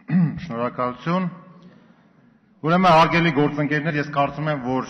Շնորհակալություն։ Ուրեմն հարգելի գործընկերներ, ես կարծում եմ, որ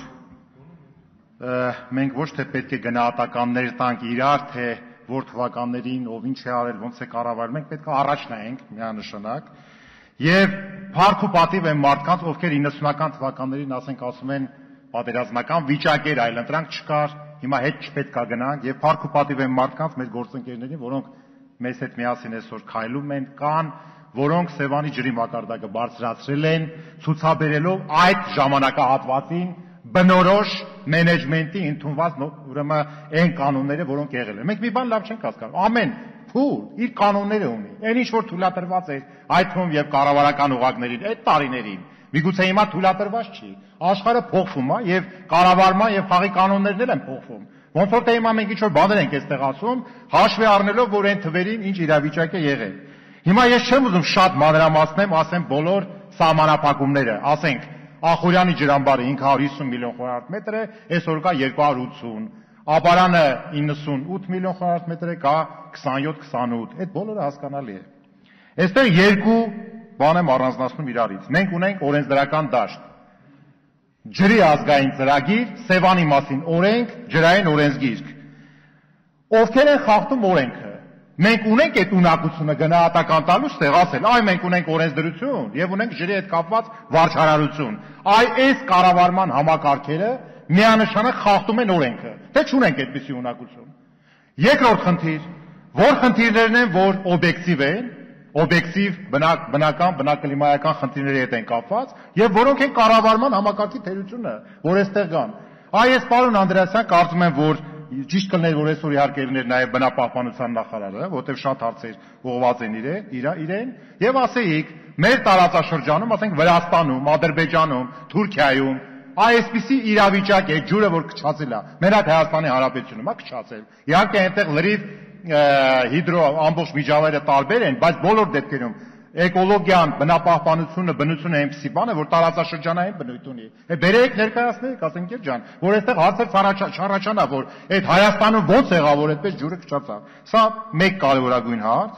մենք ոչ թե պետք է գնահատականներ տանք իրար, թե որ թվականներին ով ինչ է արել, ոնց է կառավարել, մենք պետք է առաջ նայենք միանշանակ եւ փառք ու պատիվ են մարդկանց, ովքեր 90-ական թվականներին, ասենք, ասում են պատերազմական վիճակ էր, այլընտրանք չկար, հիմա հետ չպետք է գնանք եւ փառք ու պատիվ են մարդկանց, մեր գործընկերներին, որոնք մեզ հետ միասին այսօր քայլում են, կան, որոնք Սևանի ջրի մակարդակը բարձրացրել են, ցուցաբերելով այդ ժամանակահատվածին բնորոշ մենեջմենտի ընդունված ուրեմն այն կանոնները, որոնք եղել են։ Մենք մի բան լավ չենք հասկանում։ Ամեն փուլ իր կանոնները ունի։ Այն ինչ որ թույլատրված է, այդ թվում եւ կառավարական օղակներին, այդ տարիներին, միգուցե հիմա թույլատրված չի։ Աշխարհը փոխվում է եւ կառավարման եւ խաղի կանոններն էլ են փոխվում։ Ոնց որ թե հիմա մենք ինչ որ բաներ ենք այստեղ ասում, հաշվի առնելով, որ այն թվերին ինչ իրավիճակ է եղել։ Հիմա ես չեմ ուզում շատ մանրամասնեմ, ասեմ բոլոր սահմանափակումները, ասենք Ախուրյանի ջրամբարը 550 միլիոն խորհարդ մետր է, այսօր կա 280, Աբարանը 98 միլիոն խորհարդ մետր է, կա 27-28, այդ բոլորը հասկանալի է։ Այստեղ երկու բան եմ առանձնացնում իրարից։ Մենք ունենք օրենսդրական դաշտ, ջրի ազգային ծրագիր, Սևանի մասին օրենք, ջրային օրենսգիրք։ Ովքեր են խախտում օրենքը։ Մենք ունենք այդ ունակությունը գնահատական տալու ստեղ ասել, այ մենք ունենք օրենսդրություն եւ ունենք ջրի հետ կապված վարչարարություն։ Այ այս կառավարման համակարգերը միանշանակ խախտում են օրենքը, թե չունենք այդպիսի ունակություն։ Երկրորդ խնդիր, որ խնդիրներն են, որ օբյեկտիվ են, օբյեկտիվ բնական բնակլիմայական խնդիրների հետ են կապված եւ որոնք են կառավարման համակարգի թերությունը, որ այստեղ կան։ Այ ես պարոն Անդրեասյան կարծում եմ, որ ճիշտ կլներ, որ այսօր իհարկե լիներ նաև բնապահպանության նախարարը, որտեղ շատ հարցեր ուղղված են իրեն, եւ ասեիք, մեր տարածաշրջանում, ասենք Վրաստանում, Ադրբեջանում, Թուրքիայում, այսպիսի իրավիճակ է, ջուրը որ քչացել է, մենակ Հայաստանի Հանրապետությունում է քչացել։ Իհարկե այնտեղ լրիվ հիդրո ամբողջ միջավայրը տարբեր են, բայց բոլոր դեպքերում էկոլոգիան, բնապահպանությունը, բնությունը այնպիսի բան է, որ տարածաշրջանային բնույթ ունի։ Բերեք ներկայացնեք, ասենք ջան, որ այստեղ հարցեր չառաջանա, որ այդ Հայաստանում ոնց եղավ, որ այդպես ջուրը քչացավ։ Սա մեկ կարևորագույն հարց։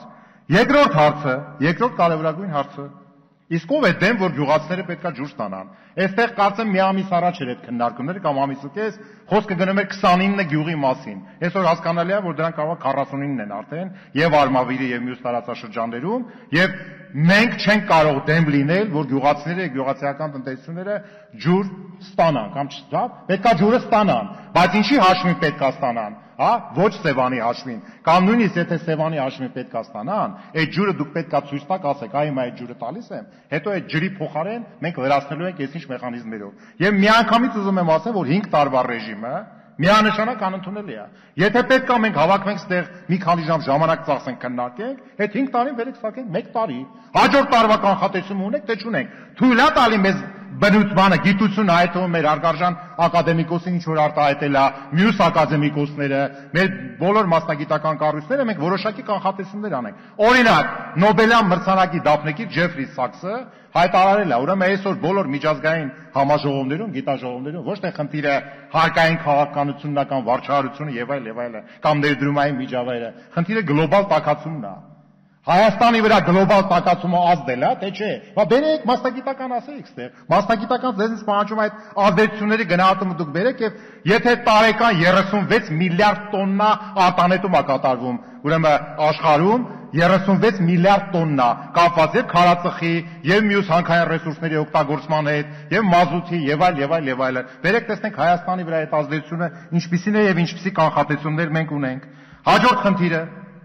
Երկրորդ կարևորագույն հարցը։ Իսկ ով է դեմ, որ գյուղացիները պետքա ջուր ստանան։ Այստեղ կարծեմ մի ամիս առաջ էր այդ քննարկումները կամ ամիս ու կես, խոսքը գնում էր 29 գյուղի մասին։ Այսօր հասկանալի է, որ դրանք կարող 49-ն են արդեն, եւ Արմավիրի եւ մյուս տարածաշրջաններում, եւ մենք չենք կարող դեմ լինել, որ գյուղացիները, գյուղացիական տնտեսությունները ջուր ստանան կամ չստա, պետքա ջուրը ստանան, բայց ինչի հաշվին պետքա ստանան, հա, ոչ Սևանի հաշվին, կամ նույնիսկ եթե Սևանի հաշվին պետքա ստանան, այդ ջուրը դուք պետքա ցույց տաք, ասեք, այ հիմա այդ ջուրը տալիս եմ, հետո այդ ջրի փոխարեն մենք լրացնելու ենք այսինչ մեխանիզմերով։ Եվ միանգամից ուզում եմ ասել, որ 5 տարվա ռեժիմը միանշանակ անընդունելի է։ Եթե պետք է մենք հավաքվենք ստեղ մի քանի ժամ ժամանակ ծախսենք քննարկենք, այդ 5 տարին վերեք սակենք 1 տարի։ Հաջորդ տարվա կանխատեսում ունենք, թե չունենք։ Թույլ է տալի մեզ բնութմանը, գիտությունը հայտնում մեր հարգարժան ակադեմիկոսին ինչ որ արտահայտել է, մյուս ակադեմիկոսները, մեր բոլոր մասնագիտական կառույցները մենք որոշակի կանխատեսումներ անենք։ Օրինակ, Նոբելյան մրցանակի դափնեկիր Ջեֆրի Սաքսը հայտարարել է, ուրեմն այսօր բոլոր միջազգային համաժողովներում, գիտաժողովներում ոչ թե խնդիրը հարկային քաղաքականությունն վարչարությունը եւ այլ, կամ ներդրումային միջավայրը, խնդիրը գլոբալ տաքացումն է։ Հայաստանի վրա գլոբալ տաքացումը ազդել է, թե չէ։ Բա բերեք մասնագիտական ասեիք ստեղ։ Մասնագիտական ձեզնից պահանջում այդ ազդեցությունների գնահատումը դուք բերեք եւ եթե տարեկան 36 միլիարդ տոննա արտանետում է կատարվում, ուրեմն աշխարհում 36 միլիարդ տոննա կապված է քարածխի եւ մյուս հանքային ռեսուրսների օգտագործման հետ եւ մազութի եւ այլ։ Բերեք տեսնենք Հայաստանի վրա այդ ազդեցությունը ինչպիսին է եւ ինչպիսի կանխատեսումներ մենք ունենք։ Հաջորդ խնդիրը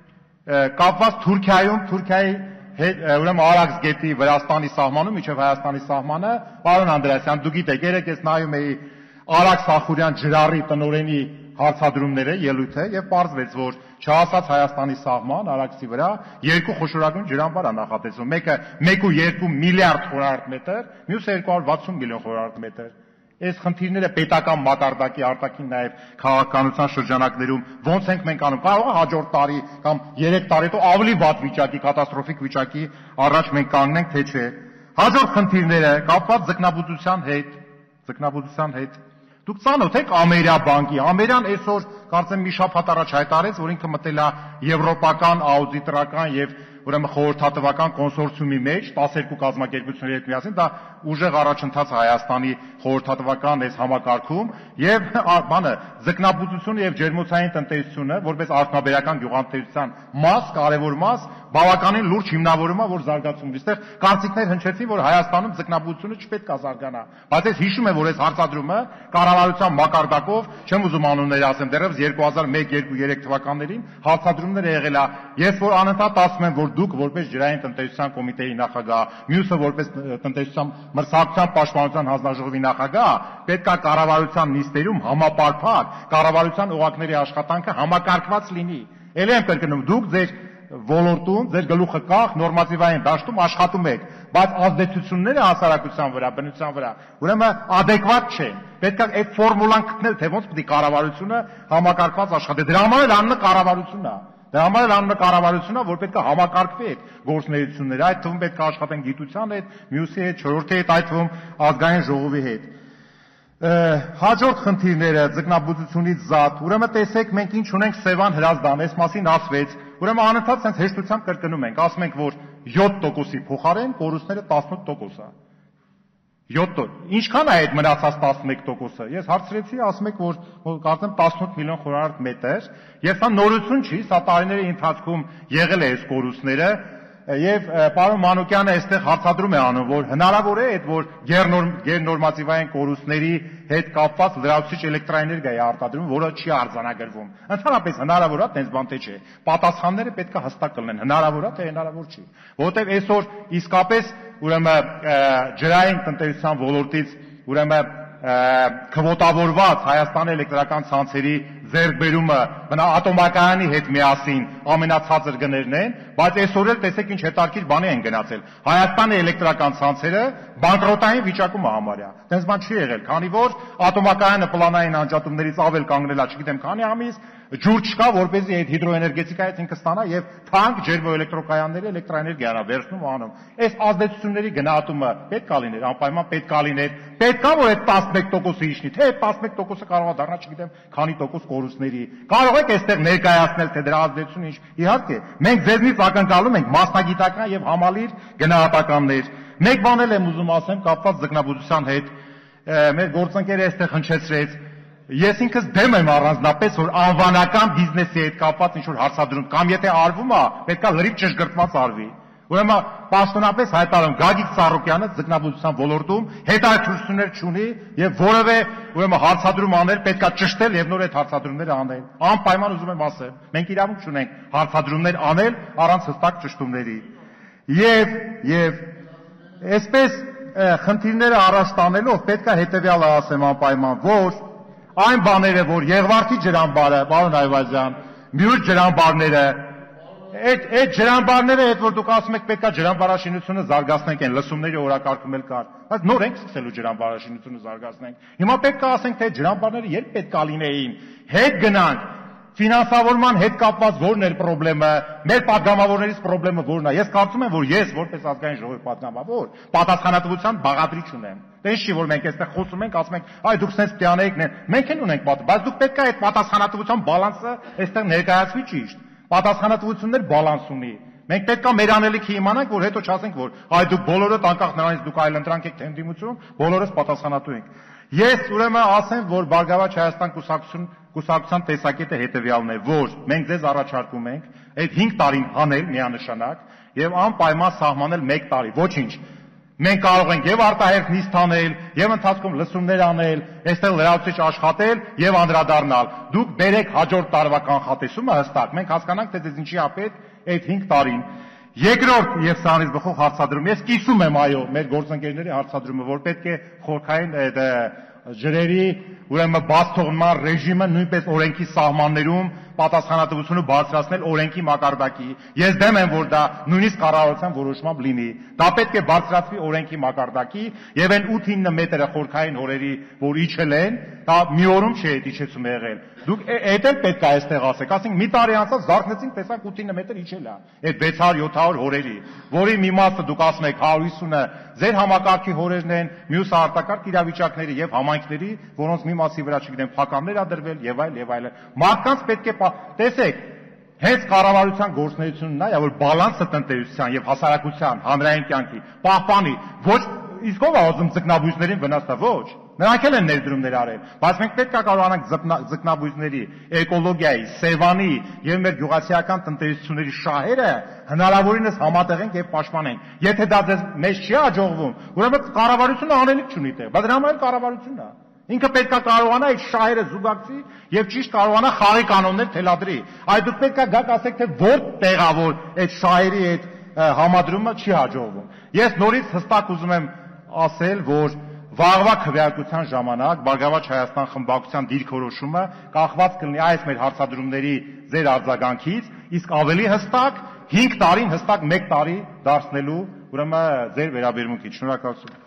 կապված Թուրքիայի հետ, ուրեմն Արաքս գետի Վրաստանի սահմանում, միջև Հայաստանի սահմանը, պարոն Անդրեասյան, դուք գիտեք, երեք ես նայում էի Արաքս Ախուրյան ջրառի տնօրենի հարցադրումները, ելույթը եւ պարզվեց, որ չհասած Հայաստանի սահման Արաքսի վրա երկու խոշորագույն ջրամբար է նախատեսվում, մեկը 1.2 միլիարդ խորհարդ մետր, մյուսը 260 միլիոն խորհարդ մետր։ Այս խնդիրները պետական մակարդակի արտաքին նաև քաղաքականության շրջանակներում ոնց ենք մենք անում, կարող է հաջորդ տարի կամ 3 տարի հետո ավելի վատ վիճակի, կատաստրոֆիկ վիճակի առաջ մենք կանգնենք, թե չէ։ Հաջորդ խնդիրները կապված ձկնաբուծության հետ։ Դուք ծանոթ եք Ամերիաբանկի, Ամերիան այսօր կարծեմ մի շաբաթ առաջ հայտարարեց, որ ինքը մտել է եվրոպական աուդիտորական եւ ուրեմն խորհրդատվական կոնսորցիումի մեջ 12 կազմակերպությունների հետ միասին դա ուժեղ առաջընթաց Հայաստանի խորհրդատվական այս համակարգում եւ բանը ձկնաբուծությունը եւ ջերմոցային տնտեսությունը որպես արդյունաբերական գյուղատնտեսության մաս, կարևոր մաս, բավականին լուրջ հիմնավորում է, որ զարգացում ունի։ Այստեղ կարծիքներ հնչեցին, որ Հայաստանում ձկնաբուծությունը չպետք է զարգանա, բայց ես հիշում եմ, որ այս հարցադրումը կառավարության մակարդակով, չեմ ուզում անուններ ասեմ, դեռևս 2001-2003 թվականներին հարցադրումներ եղել է։ Ես որ անընդհատ ասում եմ, որ դուք որպես ջրային տնտեսության կոմիտեի նախագահ, մյուսը որպես տնտեսության մրցակցության պաշտպանության հանձնաժողովի նախագահ, պետք է կառավարության նիստերում համապարփակ կառավարության օղակների աշխատանքը համակարգված լինի։ Ելի եմ կրկնում, դուք ձեր ոլորտում, ձեր գլուխը կախ նորմատիվային դաշտում աշխատում եք, բայց ազդեցությունները հասարակության վրա, բնության վրա, ուրեմն adekvat չեն։ Պետք է այդ ֆորմուլան գտնել, թե ոնց պետք է կառավարությունը համակարգված աշխատի։ Դրա համար էլ անունը կառավարությունն է։ Դրա համար էլ անունը կառավարությունն է, որ պետք է համակարգվի այդ գործունեությունները, այդ թվում պետք է աշխատեն գիտության հետ, մյուսի հետ, չորրորդի հետ, այդ թվում ազգային ժողովի հետ։ Հաջորդ խնդիրները ձկնաբուծությունից զատ, ուրեմն տեսեք մենք ինչ ունենք Սևան Հրազդան, այս մասին ասվեց, ուրեմն անընդհատ sense հեշտությամբ կրկնում ենք, ասում ենք, որ 7%-ի փոխարեն կորուստները 18% է։ 7%։ Ինչքան է այդ մնացած 11%-ը։ Ես հարցրեցի, ասում եք, որ կարծեմ 18 միլիոն խորհրդ մետր, եւ սա նորություն չի, սա տարիների ընթացքում եղել է այս կորուստները, եւ պարոն Մանուկյանը այստեղ հարցադրում է անում, որ հնարավոր է այդ որ գերնորմատիվային կորուստների հետ կապված լրացուցիչ էլեկտրաէներգիա է արտադրում, որը չի արձանագրվում։ Ընդհանրապես հնարավոր է, տենց բան թե չէ։ Պատասխանները պետք է հստակ լինեն, հնարավոր է, թե հնարավոր չի։ Որովհետեւ այսօր իսկապես ուրեմն ջրային տնտեսության ոլորտից ուրեմն քվոտավորված Հայաստանի էլեկտրական ցանցերի ձեռքբերումը ատոմակայանի հետ միասին ամենացածր գներն են, բայց այսօր էլ տեսեք ինչ հետաքրքիր բանի են գնացել։ Հայաստանի էլեկտրական ցանցերը բանկրոտային վիճակում է համարյա։ Տենց բան չի եղել, քանի որ ատոմակայանը պլանային անջատումներից ավել կանգնել է, չգիտեմ քանի ամիս, ջուր չկա, որպեսզի այդ հիդրոէներգետիկայից ինքը ստանա եւ թանկ ջերմոէլեկտրոկայանների էլեկտրաէներգիան վերցնում ու անում։ Այս ազդեցությունների գնահատումը պետք է լիներ, անպայման պետք է լիներ։ Պետք է որ այդ 11%-ը իջնի, թե այդ 11%-ը կարող է դառնա, չգիտեմ, քանի տոկոս կորուստների։ Կարող եք այստեղ ներկայացնել, թե դրա ազդեցությունը ինչ։ Իհարկե, մենք ձեզնից ակնկալում ենք մասնագիտական եւ համալիր գնահատականներ։ Մեկ բան էլ եմ ուզում ասեմ կապված ձկնաբուծության հետ։ Մեր գործընկերը այստեղ հնչեցրեց Ես ինքս դեմ եմ առանձնապես, որ անվանական բիզնեսի հետ կապված ինչ-որ հարցադրում կամ եթե արվում է, պետք է լրիվ ճշգրտված արվի։ Ուրեմն պաշտոնապես հայտարարում Գագիկ Ծառուկյանը ձկնաբուծության ոլորտում հետաքրքրություններ չունի եւ որևէ ուրեմն հարցադրում անել պետք է ճշտել եւ նոր այդ հարցադրումները անել։ Անպայման ուզում եմ ասել, մենք իրավունք չունենք հարցադրումներ անել առանց հստակ ճշտումների։ Եվ այսպես խնդիրները առաջ տանելով պետք է հետեւյալը ասեմ անպայման, որ այն բաները, որ Եղվարդի ջրամբարը, պարոն Այվազյան, մյուս ջրամբարները, այդ ջրամբարները, այդ որ դուք ասում եք պետք է ջրամբարաշինությունը զարգացնենք, այն լսումների օրակարգում էլ կար, բայց նոր ենք սկսելու ջրամբարաշինությունը զարգացնենք։ Հիմա պետք է ասենք, թե ջրամբարները երբ պետք է լինեին, հետ գնանք, ֆինանսավորման հետ կապված որն է խնդրեմը, մեր падգամավորներից խնդրեմը որն է։ Ես կարծում եմ, որ ես որպես ազգային ժողովի падգամավոր պատասխանատվության բաղադրիչ ունեմ։ Տես չի որ մենք այստեղ խոսում ենք, ասում ենք, այ դուք sense պիտի անեիք, մենք էլ ունենք բայց դուք պետք է այդ պատասխանատվության բալանսը այստեղ ներկայացվի ճիշտ։ Պատասխանատվությունն էլ բալանս ունի։ Մենք պետք է մեր անելիքը իմանանք, որ հետո չասենք, որ այ դուք բոլորդ անկախ նրանից դուք այլընտրանք եք թե ընդդիմություն, բոլորս պատասխանատու ենք։ Ես ուրեմն ասեմ, որ Բարգավաճ Հայաստան կուսակցության տեսակետը հետևյալն է, որ մենք ձեզ առաջարկում ենք այդ 5 տարին հանել միանշանակ եւ անպայման սահմանել 1 տարի, ոչինչ։ Մենք կարող ենք եւ արտահերթ նիստ անել, եւ ընթացքում լսումներ անել, այստեղ լրացուցիչ աշխատել եւ անդրադառնալ։ Դուք բերեք հաջորդ տարվա կանխատեսումը հստակ, մենք հասկանանք, թե դες ինչի ապետ այդ 5 տարին։ Երկրորդ եւ սրանից բխող հարցադրում, ես կիսում եմ այո մեր գործընկերների հարցադրումը, որ պետք է խորքային ջրերի ուրեմն բաց թողնման ռեժիմը նույնպես օրենքի սահմաններում պատասխանատվությունը բարձրացնել օրենքի մակարդակի։ Ես դեմ եմ, որ դա նույնիսկ կառավարության որոշմամբ լինի։ Դա պետք է բարձրացվի օրենքի մակարդակի եւ այն 8-9 մետրը խորքային հորերի, որ իջել են, դա մի օրում չի այդ իջեցումը եղել։ Դուք այդ էլ պետք է այստեղ ասեք, ասենք մի տարի անցած զարթնեցինք, տեսանք 8-9 մետր իջել է։ Այդ 600-700 հորերի, որի մի մասը դուք ասում եք 150-ը ձեր համակարգի հորերն են, մյուսը արտակարգ իրավիճակների եւ համայնքների, որոնց մի մասի վրա չգիտեմ, փականներ ա դրվել եւ այլ։ Մարդկանց պետք է տեսեք, Հենց կառավարության գործունեությունն է, որ բալանսը տնտեսության եւ հասարակության հանրային կյանքի պահպանի, ոչ իսկ ով է ուզում ձկնաբույսներին վնասը, ոչ։ Նրանք էլ են ներդրումներ արել, բայց մենք պետք է կարողանանք ձկնաբույսների, էկոլոգիայի, սևանի եւ մեր գյուղացիական տնտեսությունների շահերը հնարավորինս համատեղենք եւ պաշտպանենք։ Եթե դա ձեզ մեզ չի հաջողվում, ուրեմն կառավարությունը անելիք չունի տեղ, բայց դրա համար էլ կառավարությունն է։ Ինքը պետք է կարողանա այդ շահերը զուգակցի եւ ճիշտ կարողանա խաղի կանոններ թելադրի։ Այդ դուք պետք է գաք ասեք, թե որ տեղավոր այդ շահերի այդ համադրումը չի հաջողվում։ Ես նորից հստակ ուզում եմ ասել, որ վաղվա քվեարկության ժամանակ Բարգավաճ Հայաստան խմբակցության դիրքորոշումը կախված կլինի այս մեր հարցադրումների ձեր արձագանքից, իսկ ավելի հստակ 5 տարին հստակ 1 տարի դարձնելու ուրեմն ձեր վերաբերմունքից։ Շնորհակալություն։